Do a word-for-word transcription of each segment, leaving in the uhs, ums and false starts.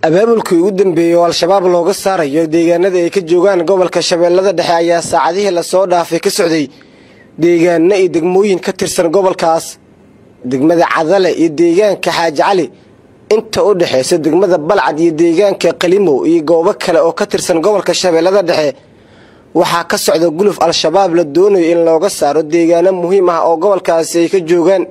abaabulkii ugu dambeeyay oo al-shabaab looga saarayo deegaanada ay ka joogaan gobolka Shabeellada Dhexe ayaa saacadihii la soo dhaafay ka socday deegaano iyo degmooyin ka tirsan gobolkaas degmada Cadale iyo deegaanka Xaaji Cali inta u dhaxaysa degmada Balcad iyo deegaanka Qalimo iyo goobo kale oo ka tirsan gobolka Shabeellada Dhexe waxaa ka socda guluf al-shabaab la doonayo in looga saaro deegaano muhiim ah oo gobolkaas ay ka joogaan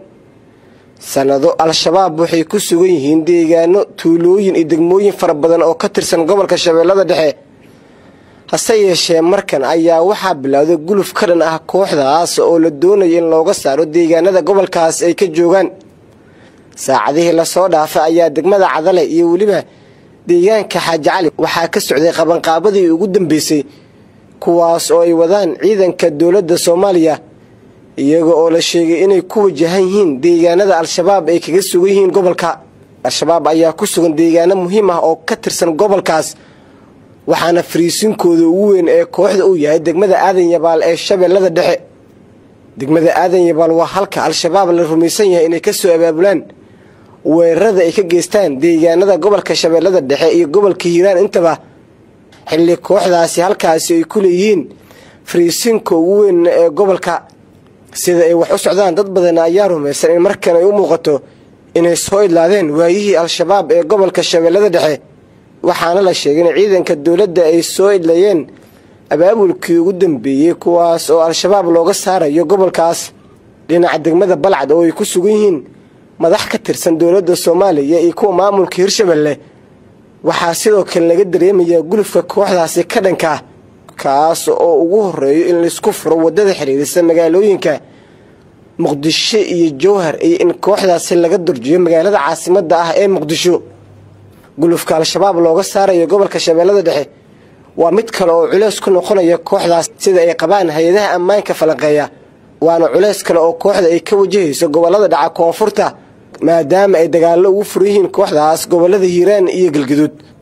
sanado al-shabaab waxay ku sugan yihiin deegaano tuulooyin iyo degmooyin fara badan oo ka tirsan gobolka Shabeellada Dhexe hase yeeshee markan ayaa waxaa bilowday guluf ka dhan ah kooxdaas oo la doonayo in looga saaro deegaanada gobolkaas ay ka joogaan saacadihii la soo dhaafay ayaa degmada Cadale iyo waliba deegaanka Xaaji Cali waxaa ka socday qabanqaabadii ugu dambeysay kuwaas oo ay wadaan ciidanka dawladda Soomaaliya iyaga oo la sheegay inay ku wajahan yihiin deegaanada al-shabaab ay kaga sugan yihiin gobolka al-shabaab ayaa ku sugan deegaano muhiim ah oo ka tirsan gobolkaas waxaana fariisinkooda ugu weyn ee kooxda uu yahay degmada Aadan Yabaal ee Shabeellada Dhexe degmada Aadan Yabaal waa halka al-shabaab la rumaysan yahay inay ka soo abaabulaan weerarada ay ka geystaan deegaanada gobolka Shabeellada Dhexe iyo gobolka Hiiraan intaba xilli kooxdaasi halkaas ay ku leeyihiin fariisinka ugu weyn ee gobolka sida ay wax u socdaan dad badan ayaa rumaysan in markan ay u muuqato inay soo idlaadeen waayihii al-shabaab ee gobolka Shabeellada Dhexe waxaana la sheegay in ciidanka dawladda ay soo idlayeen abaabulkii ugu dambeeyay kuwaas oo al-shabaab looga saarayo gobolkaas dhinaca degmada Balcad oo ay ku sugan yihiin madax ka tirsan dawladda Soomaaliya iyo kuwa maamulka Hirshabeelle waxaa sidoo kale laga dareemayaa gulufka kooxdaasi ka dhanka kaas oo ugu horeeyo in la isku furo wadada xiriirisa magaalooyinka Muqdisho iyo Jowhar iyo in kooxdaasi laga durjiyo magaalada caasimadda ah ee Muqdisho gulufka al-shabaab looga saarayo gobolka Shabeellada Dhexe waa mid kale oo culeys ku noqonaya kooxdaas sida ay qabaan hay'adaha ammaanka falanqeeya waana culeys kale oo kooxda ay ka wajahayso gobolada dhaca koonfurta maadaama ay dagaalo ugu furyihiin kooxdaas gobolada Hiiraan iyo Galgaduud